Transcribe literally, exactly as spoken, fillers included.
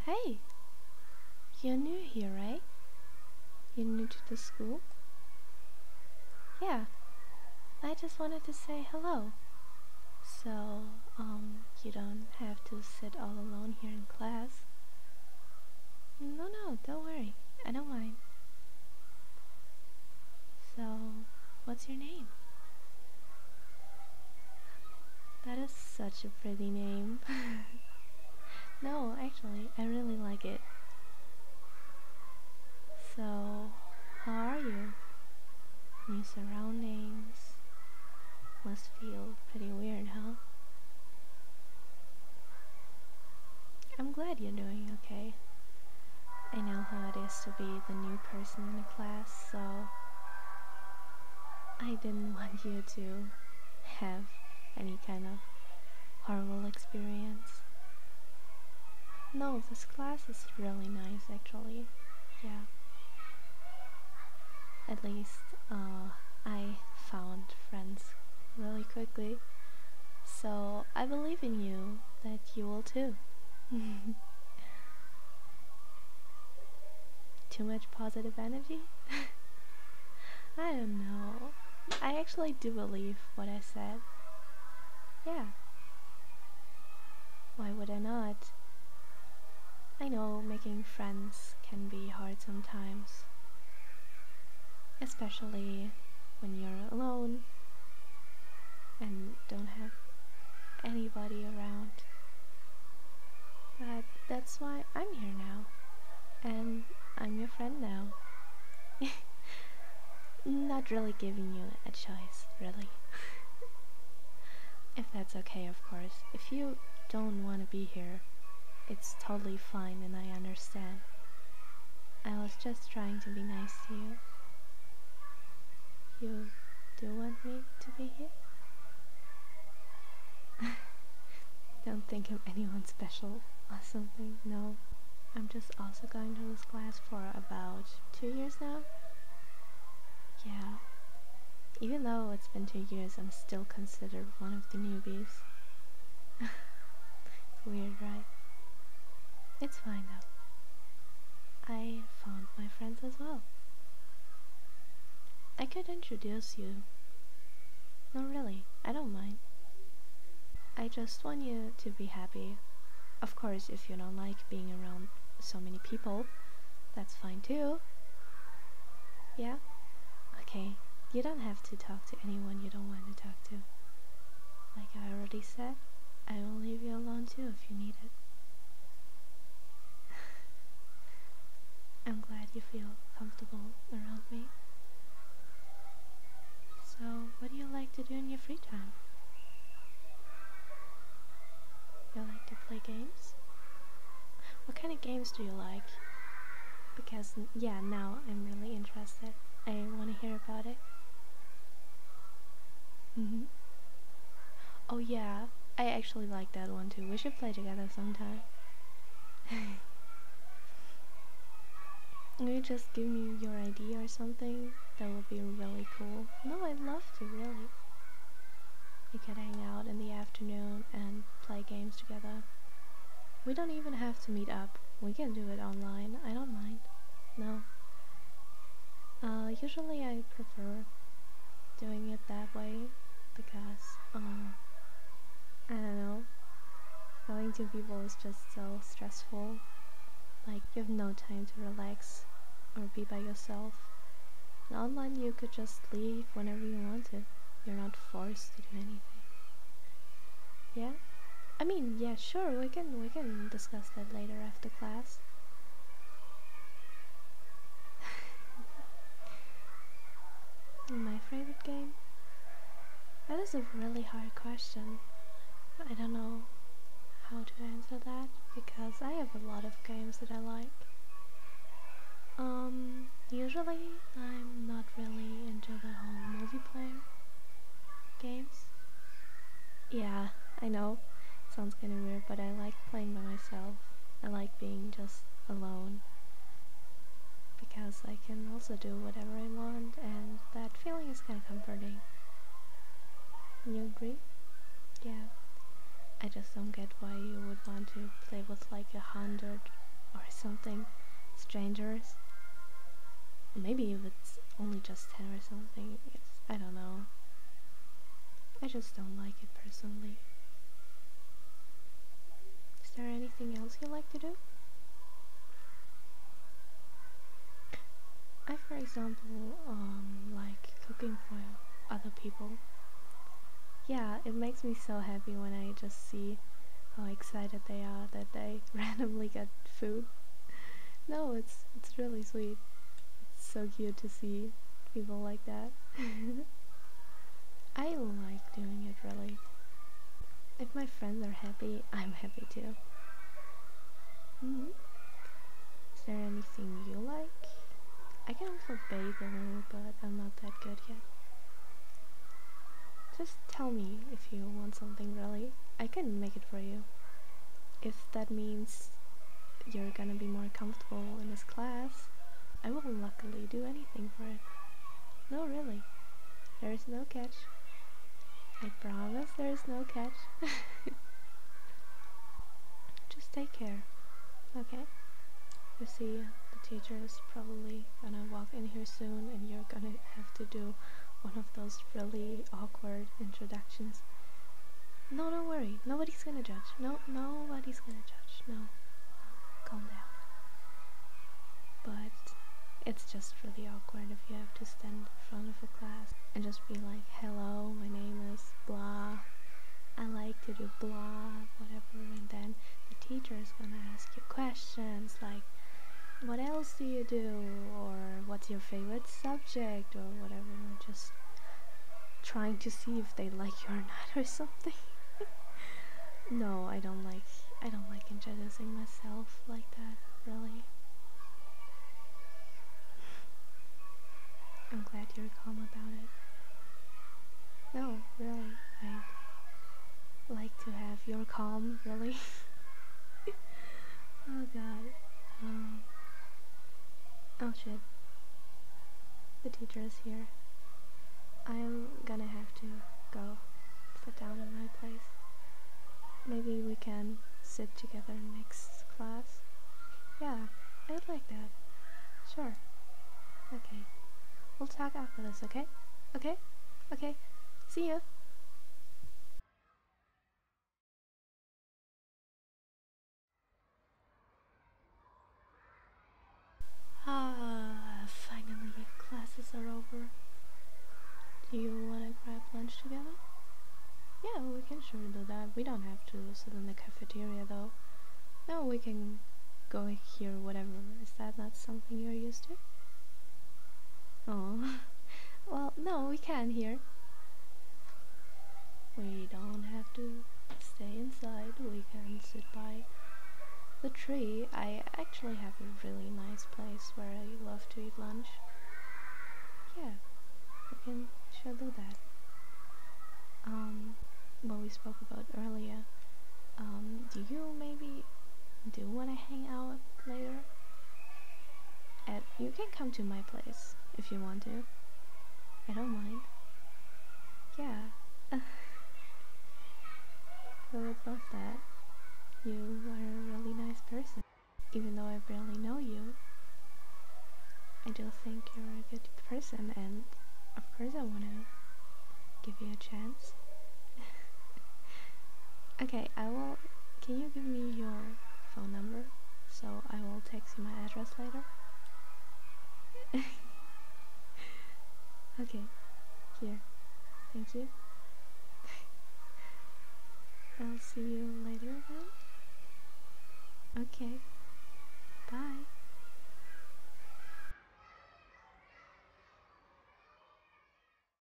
Hey, you're new here, right? You're new to the school? Yeah, I just wanted to say hello. So, um, you don't have to sit all alone here in class. No, no, don't worry. I don't mind. So, what's your name? That is such a pretty name. No, actually, I really like it. So, how are you? New surroundings. Must feel pretty weird, huh? I'm glad you're doing okay. I know how it is to be the new person in a class, so I didn't want you to have any kind of horrible experience. No, this class is really nice actually. Yeah. At least uh, I found friends really quickly. So I believe in you that you will too. Too much positive energy? I don't know. I actually do believe what I said. Yeah. Why would I not? I know making friends can be hard sometimes, especially when you're alone and don't have anybody around. But that's why I'm here now, and I'm your friend now. Not really giving you a choice, really. If that's okay, of course. If you don't want to be here, it's totally fine and I understand. I was just trying to be nice to you. You do want me to be here? Don't think I'm anyone special or something, no. I'm just also going to this class for about two years now. Yeah. Even though it's been two years, I'm still considered one of the newbies. It's weird, right? It's fine though. I found my friends as well. I could introduce you. No, really, I don't mind. I just want you to be happy. Of course, if you don't like being around so many people, that's fine too. Yeah? Okay, you don't have to talk to anyone you don't want to talk to. Like I already said, I will leave you alone too if you need it. I'm glad you feel comfortable around me. So, what do you like to do in your free time? You like to play games? What kind of games do you like? Because, yeah, now I'm really interested. I want to hear about it. Mm-hmm. Oh yeah, I actually like that one too. We should play together sometime. Maybe just give me your I D or something. That would be really cool. No, I'd love to, really. We could hang out in the afternoon and play games together. We don't even have to meet up. We can do it online. I don't mind. No. Uh, usually I prefer doing it that way because, uh, I don't know. Going to people is just so stressful. Like, you have no time to relax or be by yourself. And online you could just leave whenever you want to. You're not forced to do anything. Yeah? I mean, yeah, sure, we can we can discuss that later after class. My favorite game? That is a really hard question. I don't know how to answer that because I have a lot of games that I like. Um, usually I'm not really into the whole multiplayer games. Yeah, I know. Sounds kinda weird, but I like playing by myself. I like being just alone. Because I can also do whatever I want, and that feeling is kinda comforting. You agree? Yeah. I just don't get why you would want to play with like a hundred or something strangers. Maybe if it's only just ten or something, it's, I don't know. I just don't like it personally. Is there anything else you like to do? I, for example, um, like cooking for other people. Yeah, it makes me so happy when I just see how excited they are that they randomly get food. No, it's it's really sweet. It's so cute to see people like that. I like doing it, really. If my friends are happy, I'm happy too. Mm-hmm. Is there anything you like? I can also bake a little, but I'm not that good yet. Just tell me if you want something, really. I can make it for you. If that means you're gonna be more comfortable in this class, I will luckily do anything for it. No, really. There is no catch. I promise there is no catch. Just take care, okay? You see, the teacher is probably gonna walk in here soon and you're gonna have to do one of those really awkward introductions. No, don't worry. Nobody's gonna judge. No, nobody's gonna judge. No. No, calm down. But it's just really awkward if you have to stand in front of a class and just be like, hello, my name is blah. I like to do blah, whatever, and then the teacher is gonna ask you questions like, what else do you do, or what's your favorite subject, or whatever, just trying to see if they like you or not or something. No, I don't like I don't like introducing myself like that, really. I'm glad you're calm about it. No, really, I like to have your calm, really. Oh god. Um, oh shit. The teacher is here. I'm gonna have to go sit down in my place. Maybe we can sit together next class. Yeah, I would like that. Sure. Okay. We'll talk after this, okay? Okay? Okay. See ya. Ah, finally classes are over. Do you want to grab lunch together? Yeah, we can sure do that. We don't have to sit in the cafeteria though. No, we can go here, whatever. Is that not something you're used to? Oh, well, no, we can here. We don't have to stay inside. We can sit by the tree. I actually have a really nice place where I love to eat lunch. Yeah, we can sure do that. Um, what we spoke about earlier. Um, do you maybe do want to hang out later? At, you can come to my place if you want to. I don't mind. Yeah. I would love that. You are a really nice person. Even though I barely know you, I do think you're a good person, and of course I want to give you a chance. Okay, I will... Can you give me your phone number? So I will text you my address later. Okay, here. Thank you. I'll see you later then. Okay.